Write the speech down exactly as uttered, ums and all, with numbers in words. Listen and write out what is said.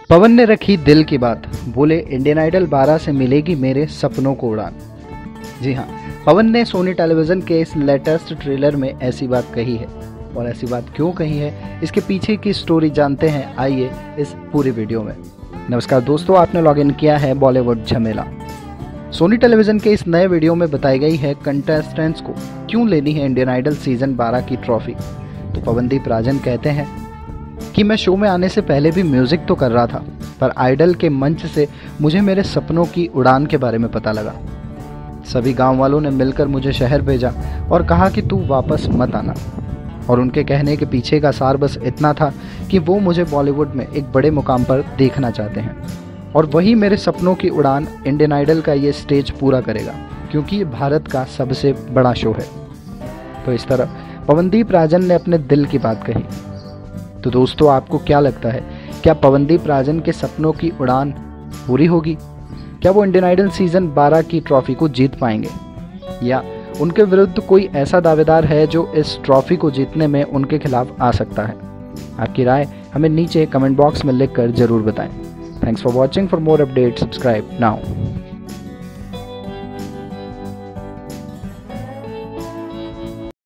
पवन ने रखी दिल की बात, बोले इंडियन आइडल बारह से मिलेगी मेरे सपनों को उड़ान। जी हाँ, पवन ने सोनी टेलीविज़न के इस लेटेस्ट ट्रेलर में ऐसी बात कही है। और ऐसी बात क्यों कही है, इसके पीछे की स्टोरी जानते हैं, आइए इस पूरी वीडियो में। नमस्कार दोस्तों, आपने लॉग इन किया है बॉलीवुड झमेला। सोनी टेलीविज़न के इस नए वीडियो में बताई गई है कंटेस्टेंट्स को क्यों लेनी है इंडियन आइडल सीजन बारह की ट्रॉफी। तो पवनदीप राजन कहते हैं कि मैं शो में आने से पहले भी म्यूज़िक तो कर रहा था, पर आइडल के मंच से मुझे मेरे सपनों की उड़ान के बारे में पता लगा। सभी गांव वालों ने मिलकर मुझे शहर भेजा और कहा कि तू वापस मत आना। और उनके कहने के पीछे का सार बस इतना था कि वो मुझे बॉलीवुड में एक बड़े मुकाम पर देखना चाहते हैं, और वही मेरे सपनों की उड़ान इंडियन आइडल का ये स्टेज पूरा करेगा, क्योंकि ये भारत का सबसे बड़ा शो है। तो इस तरह पवनदीप राजन ने अपने दिल की बात कही। तो दोस्तों, आपको क्या लगता है, क्या पवनदीप राजन के सपनों की उड़ान पूरी होगी? क्या वो इंडियन आइडल सीजन बारह की ट्रॉफी को जीत पाएंगे, या उनके विरुद्ध कोई ऐसा दावेदार है जो इस ट्रॉफी को जीतने में उनके खिलाफ आ सकता है? आपकी राय हमें नीचे कमेंट बॉक्स में लिखकर जरूर बताएं। Thanks for watching. For more update subscribe now.